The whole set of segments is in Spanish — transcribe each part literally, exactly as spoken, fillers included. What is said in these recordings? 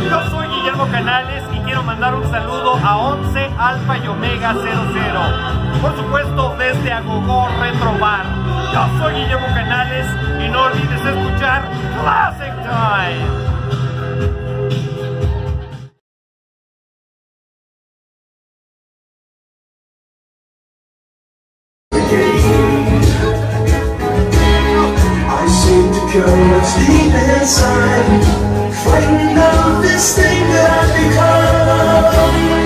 Yo soy Guillermo Canales y quiero mandar un saludo a once Alfa y Omega cero cero. Por supuesto, desde Agogó Retro Bar. Yo soy Guillermo Canales y no olvides escuchar Classic Time. I seem to go deep inside, frightened of this thing that I've become.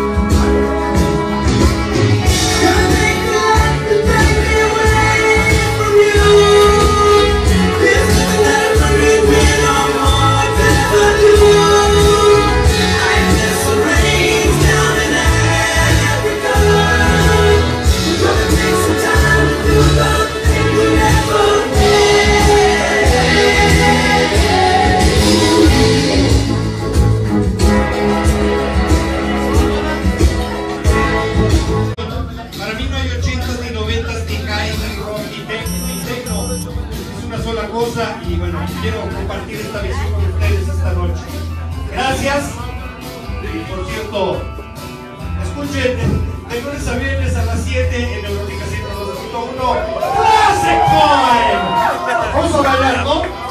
Gonna make me laugh and take me away from you. There's nothing that I believe in or more to ever do. I miss the rains down in Africa. We're gonna take some time to do the thing we never did. Para mí no hay ochentas ni noventas ni high ni rock ni techno ni techno. Es una sola cosa y bueno, quiero compartir esta visión con ustedes esta noche. Gracias. Y por cierto, escuchen de lunes a viernes a las siete en Neurótica ciento dos punto uno Classic Time. Vamos a bailar, ¿no?